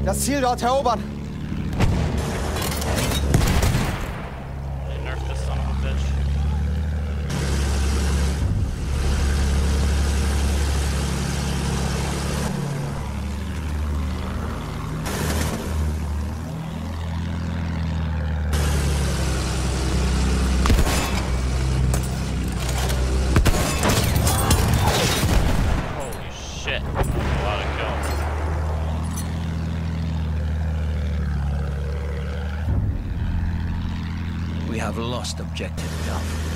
Das Ziel dort erobern. Nerf this son of a bitch. Holy shit. That's a lot of kills. We have lost objective Duff.